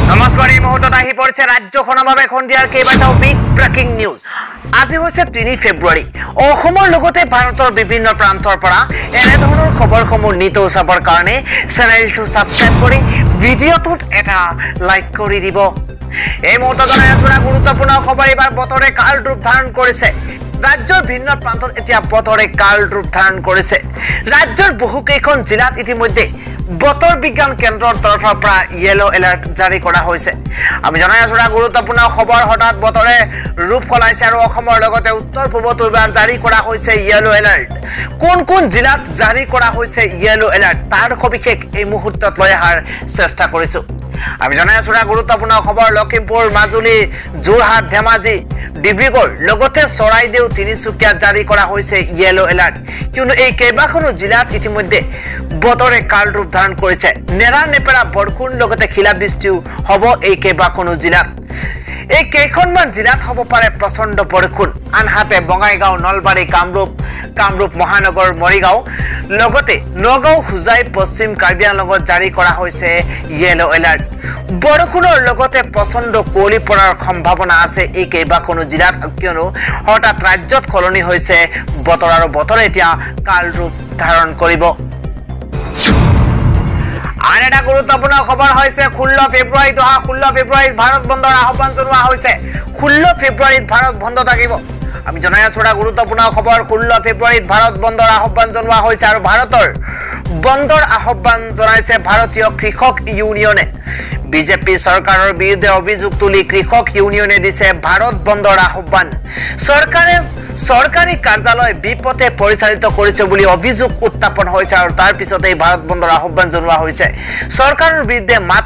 নমস্কাৰ এই মুহূৰ্তত আহি পৰিছে ৰাজ্যখনৰ বাবে খন্দিয়াৰ কেইবাটাও বিগ ব্ৰেকিং নিউজ। আজি হৈছে 3 ফেব্ৰুৱাৰী। অসমৰ লগতে ভাৰতৰ বিভিন্ন প্ৰান্তৰ পৰা এনে ধৰণৰ খবৰসমূহ নিতৌ চাবৰ কাৰণে চেনেলটো সাবস্ক্ৰাইব কৰি ভিডিঅ'টোত এটা লাইক কৰি দিব। এই মুহূৰ্তত জনাই আছো গুৰুত্বপূৰ্ণ খবৰ। এবাৰ বতৰে কাল ৰূপ ধাৰণ কৰিছে। ৰাজ্যৰ ভিন্ন প্ৰান্তত এতিয়া বতৰে কাল ৰূপ ধাৰণ কৰিছে। ৰাজ্যৰ বহুকেইখন জিলাত ইতিমধ্যে বতৰ বিজ্ঞান কেন্দ্ৰৰ তৰফৰ পৰা ইয়েলো এলাৰ্ট জাৰি কৰা হৈছে। আমি জনাই আছো গুৰুত্বপূৰ্ণ খবৰ। হঠাৎ বতৰে ৰূপ সলাইছে আৰু অসমৰ লগতে উত্তৰ পূবতো এবাৰ জাৰি কৰা হৈছে ইয়েলো এলাৰ্ট। কোন কোন জিলাত জাৰি কৰা হৈছে ইয়েলো এলাৰ্ট তাৰ সবিশেষ এই মুহূৰ্তত লৈ অহাৰ চেষ্টা কৰিছো। আমি জনাই আছো গুৰুত্বপূৰ্ণ খবৰ। লখিমপুৰ, মাজুলী, যোৰহাট, ধেমাজি, ডিব্ৰুগড় লগতে চৰাইদেউ, তিনিচুকীয়া জাৰি কৰা হৈছে ইয়েলো এলাৰ্ট। কিন্তু এই কেইবাখনো জিলাত ইতিমধ্যে বতৰে কাল ৰূপ ধাৰণ কৰিছে। নেৰা নেপেৰা বৰষুণ লগতে শিলাবৃষ্টিও হ'ব এই কেইবাখনো জিলাত। এই কেইখনমান জিলাত হ'ব পাৰে প্ৰচণ্ড বৰষুণ। আনহাতে বঙাইগাঁও, নলবাৰী, কামৰূপ মহানগৰ, মৰিগাঁও লগতে নগাঁও, হোজাই, পশ্চিম কাৰ্বি আংলঙত জাৰি কৰা হৈছে ইয়েলো এলাৰ্ট। বৰষুণৰ লগতে প্ৰচণ্ড কুঁৱলী পৰাৰ সম্ভাৱনা আছে এই কেইবাখনো জিলাত, কিয়নো হঠাৎ ৰাজ্যত সলনি হৈছে বতৰ আৰু বতৰে এতিয়া কাল ৰূপ ধাৰণ কৰিব। আন এটা গুৰুত্বপূৰ্ণ খবৰ হৈছে 16 ফেব্ৰুৱাৰীত অহা 16 ফেব্ৰুৱাৰীত ভাৰত বন্ধৰ আহ্বান জনোৱা হৈছে। 16 ফেব্ৰুৱাৰীত ভাৰত বন্ধ থাকিব। আমি জনাই আছো গুৰুত্বপূৰ্ণ খবৰ। 16 ফেব্ৰুৱাৰীত ভাৰত বন্ধৰ আহ্বান জনোৱা হৈছে আৰু ভাৰতৰ বন্ধৰ আহ্বান জনাইছে ভাৰতীয় কৃষক ইউনিয়নে। বিজেপি চৰকাৰৰ বিৰুদ্ধে অভিযোগ তুলি কৃষক ইউনিয়নে দিছে ভাৰত বন্ধৰ আহ্বান। চৰকাৰী কাৰ্যালয় বিপথে পৰিচালিত কৰিছে বুলি অভিযোগ উত্থাপন হৈছে আৰু তাৰ পিছতে ভাৰত বন্ধৰ আহ্বান জনোৱা হৈছে। চৰকাৰৰ বিৰুদ্ধে মাত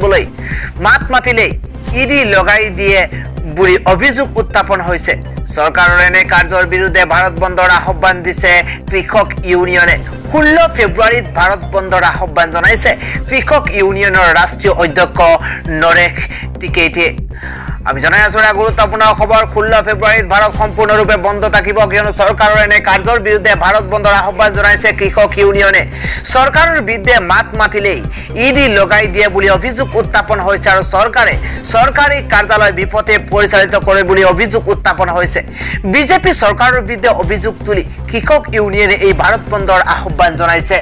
মাতিলেই ইডি লগাই দিয়ে বুলি অভিযোগ উত্থাপন হৈছে। চৰকাৰৰ এনে কাৰ্যৰ বিৰুদ্ধে ভাৰত বন্ধৰ আহ্বান দিছে কৃষক ইউনিয়নে। 16 ফেব্ৰুৱাৰীত ভাৰত বন্ধৰ আহ্বান জনাইছে কৃষক ইউনিয়নৰ ৰাষ্ট্ৰীয় অধ্যক্ষ নৰেশ টিকেইটিয়ে। আমি জনাই আছো গুৰুত্বপূৰ্ণ খবৰ। 16 ফেব্ৰুৱাৰীত ভাৰত সম্পূৰ্ণৰূপে বন্ধ থাকিব, কিয়নো চৰকাৰৰ এনে কাৰ্যৰ বিৰুদ্ধে ভাৰত বন্ধৰ আহ্বান জনাইছে কৃষক ইউনিয়নে। চৰকাৰৰ বিৰুদ্ধে মাত মাতিলেই ইডি লগাই দিয়ে বুলি অভিযোগ উত্থাপন হৈছে আৰু চৰকাৰী কাৰ্যালয় বিপথে পৰিচালিত কৰে বুলি অভিযোগ উত্থাপন হৈছে। বিজেপি চৰকাৰৰ বিৰুদ্ধে অভিযোগ তুলি কৃষক ইউনিয়নে এই ভাৰত বন্ধৰ আহ্বান জনাইছে।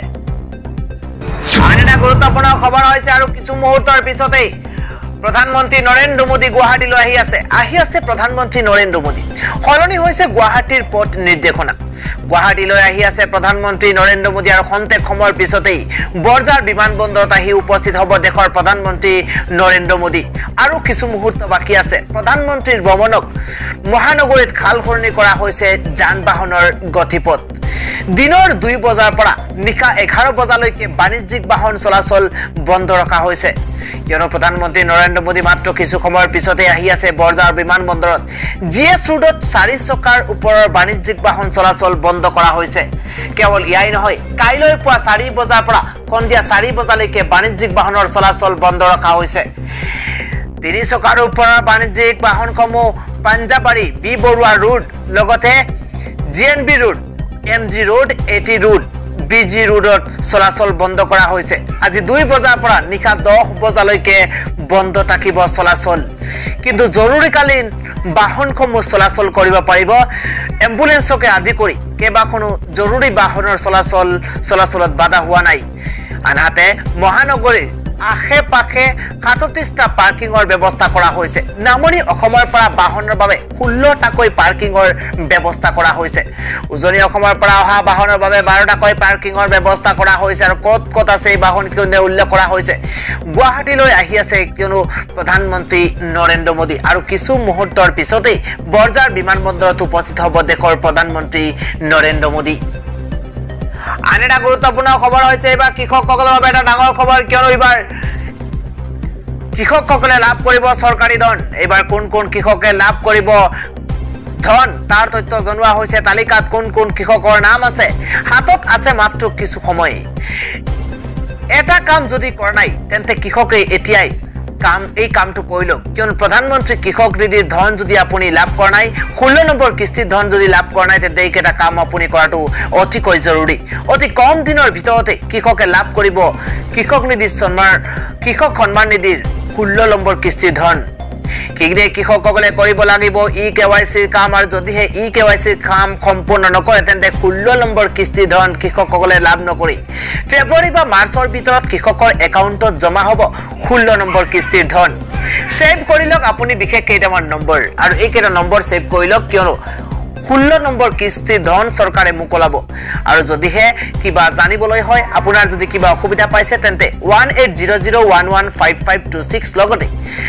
আন এটা গুৰুত্বপূৰ্ণ খবৰ হৈছে আৰু কিছু মুহূৰ্তৰ পিছতেই প্ৰধানমন্ত্ৰী নৰেন্দ্ৰ মোদী গুৱাহাটীলৈ আহি আছে প্ৰধানমন্ত্ৰী নৰেন্দ্ৰ মোদী। সলনি হৈছে গুৱাহাটীৰ পথ নিৰ্দেশনা। গুৱাহাটীলৈ আহি আছে প্ৰধানমন্ত্ৰী নৰেন্দ্ৰ মোদী আৰু খন্তেক সময়ৰ পিছতেই বৰঝাৰ বিমানবন্দৰত আহি উপস্থিত হ'ব দেশৰ প্ৰধানমন্ত্ৰী নৰেন্দ্ৰ মোদী। আৰু কিছু মুহূৰ্ত বাকী আছে প্ৰধানমন্ত্ৰীৰ ভ্ৰমণক মহানগৰীত খাল সলনি কৰা হৈছে যান বাহনৰ গতিপথ। দিনৰ 2 বজাৰ পৰা নিশা 11 বজালৈকে বাণিজ্যিক বাহন চলাচল বন্ধ ৰখা হৈছে, কিয়নো প্ৰধানমন্ত্ৰী নৰেন্দ্ৰ মোদী মাত্ৰ কিছু সময়ৰ পিছতে আহি আছে বৰঝাৰ বিমানবন্দৰত। GS ৰোডত 4 চকাৰ ওপৰৰ বাণিজ্যিক বাহন চলাচল বন্ধ কৰা হৈছে। কেৱল ইয়াই নহয়, কাইলৈ পুৱা 4 বজাৰ পৰা সন্ধিয়া 4 বজালৈকে বাণিজ্যিক বাহনৰ চলাচল বন্ধ ৰখা হৈছে। 3 চকাৰ ওপৰৰ বাণিজ্যিক বাহনসমূহ পাঞ্জাবাৰী, বি বৰুৱা ৰোড লগতে GNB road, MG road, AT road, BG ৰোডত চলাচল বন্ধ কৰা হৈছে। আজি 2 বজাৰ পৰা নিশা 10 বজালৈকে বন্ধ থাকিব চলাচল, কিন্তু জৰুৰীকালীন বাহনসমূহ চলাচল কৰিব পাৰিব। এম্বুলেন্সকে আদি কৰি কেইবাখনো জৰুৰী বাহনৰ চলাচলত বাধা হোৱা নাই। আনহাতে মহানগৰীৰ আশে-পাশে 37টা পাৰ্কিঙৰ ব্যৱস্থা কৰা হৈছে। নামনি অসমৰ পৰা বাহনৰ বাবে 16টাকৈ পাৰ্কিঙৰ ব্যৱস্থা কৰা হৈছে। উজনি অসমৰ পৰা অহা বাহনৰ বাবে 12টাকৈ পাৰ্কিঙৰ ব্যৱস্থা কৰা হৈছে আৰু ক'ত আছে এই বাহন উল্লেখ কৰা হৈছে। গুৱাহাটীলৈ আহি আছে কিয়নো প্ৰধানমন্ত্ৰী নৰেন্দ্ৰ মোদী আৰু কিছু মুহূৰ্তৰ পিছতেই বৰঝাৰ বিমানবন্দৰত উপস্থিত হ'ব দেশৰ প্ৰধানমন্ত্ৰী নৰেন্দ্ৰ মোদী। আন এটা গুৰুত্বপূৰ্ণ খবৰ হৈছে এইবাৰ কৃষকসকলৰ বাবে এটা ডাঙৰ খবৰ, কিয়নো এইবাৰ কৃষকসকলে লাভ কৰিব চৰকাৰী ধন। এইবাৰ কোন কৃষকে লাভ কৰিব ধন তাৰ তথ্য জনোৱা হৈছে। তালিকাত কোন কৃষকৰ নাম আছে। হাতত আছে মাত্ৰ কিছু সময়। এটা কাম যদি কৰা নাই তেন্তে কৃষকে এতিয়াই এই কামটো কৰি লওক, কিয়নো প্ৰধানমন্ত্ৰী কৃষক নিধিৰ ধন যদি আপুনি লাভ কৰা নাই, 16 নম্বৰ কিস্তিৰ ধন যদি লাভ কৰা নাই, তেন্তে এইকেইটা কাম আপুনি কৰাটো অতিকৈ জৰুৰী। অতি কম দিনৰ ভিতৰতে কৃষকে লাভ কৰিব কৃষক সন্মান নিধিৰ 16 নম্বৰ কিস্তিৰ ধন কিগৰে কৃষকসকলে কৰিব লাগিব ই কেৱাইচিৰ কাম আৰু যদিহে ই কেৱাইচিৰ কাম সম্পূৰ্ণ নকৰে তেন্তে 16 নম্বৰ কিস্তিৰ ধন কৃষকসকলে লাভ নকৰি ফেব্ৰুৱাৰী বা মাৰ্চৰ ভিতৰত কৃষকৰ একাউণ্টত জমা হ'ব 16 নম্বৰ কিস্তিৰ ধন সেভ কৰি লওক আপুনি বিশেষ কেইটামান নম্বৰ আৰু এই কেইটা নম্বৰ সেভ কৰি লওক কিয়নো 16 নম্বৰ কিস্তিৰ ধন চৰকাৰে মুকলাব আৰু যদিহে কিবা জানিবলৈ হয় আপোনাৰ যদি কিবা অসুবিধা পাইছে তেন্তে 1800115526 লগতে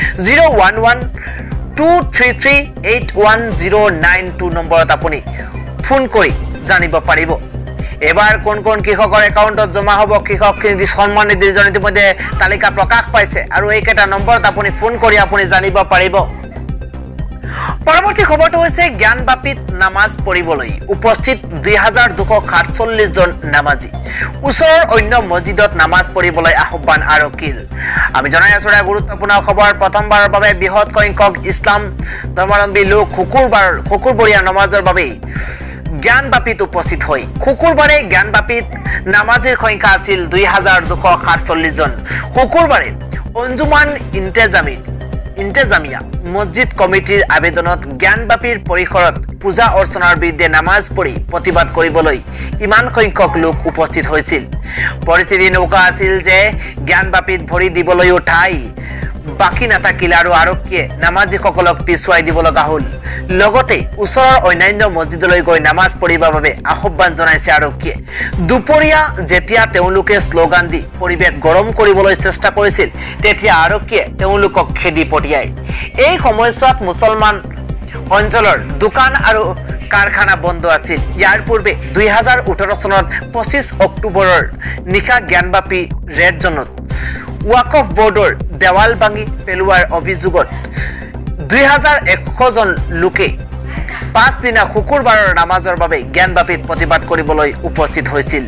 01123381092 নম্বৰত আপুনি ফোন কৰি জানিব পাৰিব এবাৰ কোন কোন কৃষকৰ একাউণ্টত জমা হ'ব কৃষক সন্মান নিধিৰ ইতিমধ্যে তালিকা প্ৰকাশ পাইছে আৰু এই কেইটা নম্বৰত আপুনি ফোন কৰি আপুনি জানিব পাৰিব পৰৱৰ্তী খবৰটো হৈছে জ্ঞানবাপীত নামাজ পঢ়িবলৈ উপস্থিত 2247 জন নামাজী ওচৰৰ অন্য মছজিদত নামাজ পঢ়িবলৈ আহ্বান আৰক্ষীৰ আমি জনাই আছো গুৰুত্বপূৰ্ণ খবৰ প্ৰথমবাৰৰ বাবে বৃহৎ সংখ্যক ইছলাম ধৰ্মাৱলম্বী লোক শুকুৰবৰীয়া নামাজৰ বাবে জ্ঞানবাপীত উপস্থিত হয় শুকুৰবাৰে জ্ঞানবাপীত নামাজীৰ সংখ্যা আছিল 2247 জন শুকুৰবাৰে অঞ্জুমান ইন্তেজামিয়া মছজিদ কমিটিৰ আবেদনত জ্ঞানবাপীৰ পৰিসৰত পূজা অৰ্চনাৰ বিৰুদ্ধে নামাজ পঢ়ি প্ৰতিবাদ কৰিবলৈ ইমান সংখ্যক লোক উপস্থিত হৈছিল পৰিস্থিতি নৌকা আছিল যে জ্ঞানবাপীত ভৰি দিবলৈও ঠাই বাকি নাথাকিল আৰু আৰক্ষীয়ে নামাজীসকলক পিছুৱাই দিব লগা হ'ল লগতে ওচৰৰ অন্যান্য মছজিদলৈ গৈ নামাজ পঢ়িবৰ বাবে আহ্বান জনাইছে আৰক্ষীয়ে দুপৰীয়া যেতিয়া তেওঁলোকে শ্লোগান দি পৰিৱেশ গৰম কৰিবলৈ চেষ্টা কৰিছিল তেতিয়া আৰক্ষীয়ে তেওঁলোকক খেদি পঠিয়ায় এই সময়ছোৱাত মুছলমান অঞ্চলৰ দোকান আৰু কাৰখানা বন্ধ আছিল ইয়াৰ পূৰ্বে 2018 চনত 25 অক্টোবৰৰ নিশা জ্ঞানবাপী ৰেড জোনত ওয়াকফ বোৰ্ডৰ দেৱাল ভাঙি পেলোৱাৰ অভিযোগত 2100 জন লোকে 5 দিনা শুকুৰবাৰৰ নামাজৰ বাবে জ্ঞানবাপীত প্ৰতিবাদ কৰিবলৈ উপস্থিত হৈছিল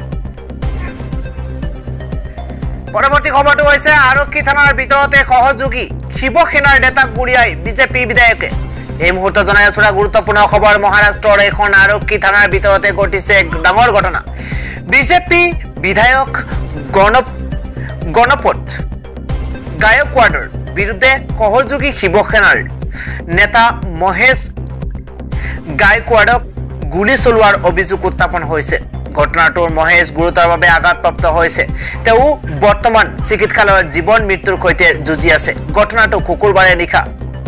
পৰৱৰ্তী খবৰটো হৈছে আৰক্ষী থানাৰ ভিতৰতে সহযোগী শিৱসেনাৰ নেতাক গুলিয়াই বিজেপি বিধায়কে এই মুহূৰ্তত জনাই আছো গুৰুত্বপূৰ্ণ খবৰ মহাৰাষ্ট্ৰৰ এখন আৰক্ষী থানাৰ ভিতৰতে ঘটিছে এক ডাঙৰ ঘটনা বিজেপি বিধায়ক গণপত গায়কৱাডৰ বিৰুদ্ধে সহযোগী শিৱসেনাৰ নেতা মহেশ গায়কৱাডক গুলি চলোৱাৰ অভিযোগ উত্থাপন হৈছে ঘটনাটোৰ মহেশ গুৰুতৰভাৱে আঘাতপ্ৰাপ্ত হৈছে তেওঁ বৰ্তমান চিকিৎসালয়ত জীৱন মৃত্যুৰ সৈতে যুঁজি আছে ঘটনাটো শুকুৰবাৰে নিশা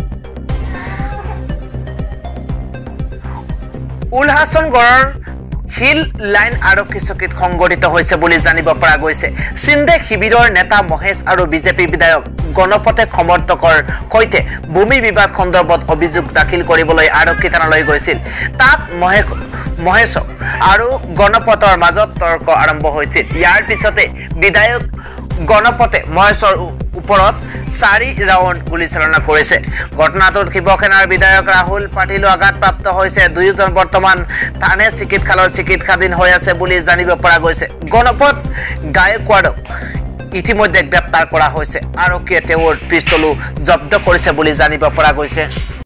উলহাসনগড়ৰ হিল লাইন আৰক্ষী চকীত সংঘটিত হৈছে বুলি জানিব পৰা গৈছে সিন্ধে শিবিৰৰ নেতা মহেশ আৰু বিজেপি বিধায়ক গণপতে সমৰ্থকৰ সৈতে ভূমি বিবাদ সন্দৰ্ভত অভিযোগ দাখিল কৰিবলৈ আৰক্ষী থানালৈ গৈছিল তাত মহেশ আৰু গণপতৰ মাজত তৰ্ক আৰম্ভ হৈছিল ইয়াৰ পিছতে বিধায়ক গণপতে মহেশৰ ওপৰত 4 ৰাউণ্ড গুলীচালনা কৰিছে ঘটনাটোত শিৱসেনাৰ বিধায়ক ৰাহুল পাটিলো আঘাতপ্ৰাপ্ত হৈছে দুয়োজন বৰ্তমান থানে চিকিৎসালয়ত চিকিৎসাধীন হৈ আছে বুলি জানিব পৰা গৈছে গণপত গায়কৱাডক ইতিমধ্যে গ্ৰেপ্তাৰ কৰা হৈছে আৰক্ষীয়ে তেওঁৰ পিস্তলো জব্দ কৰিছে বুলি জানিব পৰা গৈছে